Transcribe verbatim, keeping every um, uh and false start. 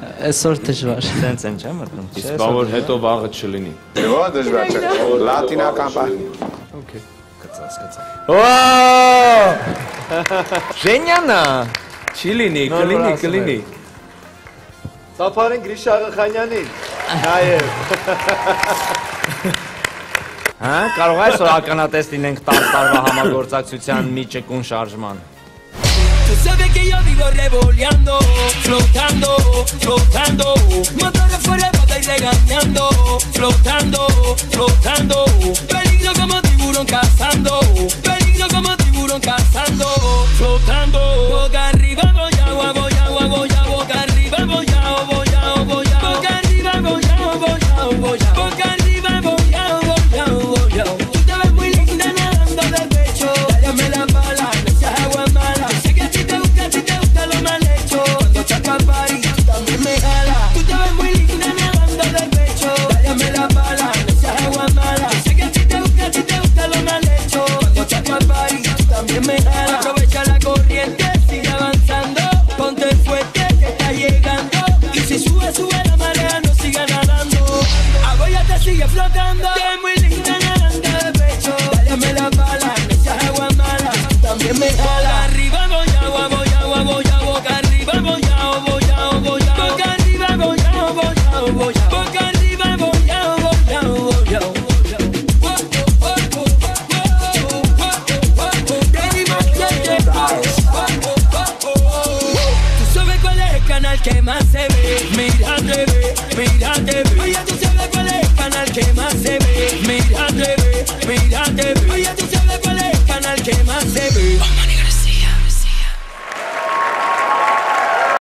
Այսօր դժվար։ Տենց են չէ՞ մտնում։ Իսկ բա որ հետո վաղը չլինի։ Ո՞ա դժվար չէ։ Լատինական բան։ Okay. Կծած, կծած։ Օ! Ժենյանա։ Չի լինի, կլինի, կլինի։ Սափարին Գրիշա Աղախանյանին։ Նաև։ Հա, կարող է այսօր ականատես լինենք տասը տարվա համագործակցության մի ճկուն շարժման։ Tú sabes que yo vivo revoleando, flotando, flotando, motores fuera de bota y regañando, flotando, flotando, peligro como tiburón cazando, peligro como tiburón cazando, flotando, boca arriba voy agua, voy agua, voy agua, boca arriba voy agua, voy agua, voy agua, boca arriba voy agua, voy agua, voy agua, boca arriba voy agua, voy agua, voy agua. Tú te ves muy linda nadando de pecho, dálame la bala, no seas agua mala. También me jala. Tú te ves muy linda nadando de pecho. Dálame la bala, no seas agua mala. Sé que a ti te gusta, a ti te gusta lo mal hecho. Cuando saco al party, también me jala. Aprovecha la corriente, sigue avanzando. Ponte fuerte que está llegando. Y si sube, sube la marea, no siga nadando. Abóyate, sigue flotando. Te ves muy linda nadando de pecho. Dálame la bala, no seas agua mala. También me jala. Arriba voy agua, voy agua, voy agua. Boca arriba voy agua, voy agua, voy agua. Boca arriba voy agua, voy agua, voy agua. Boca arriba voy agua, voy agua, voy agua. Tú sabes cuál es el canal que más se ve. Mira T V, mira T V. Oye, tú sabes cuál es el canal que más se ve. Mira T V, mira T V. Oye, tú sabes cuál es el canal que más se ve.